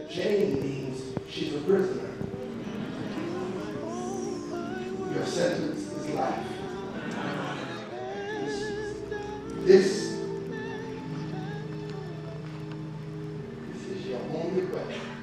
chain means she's a prisoner. Your sentence is life. This is your only question.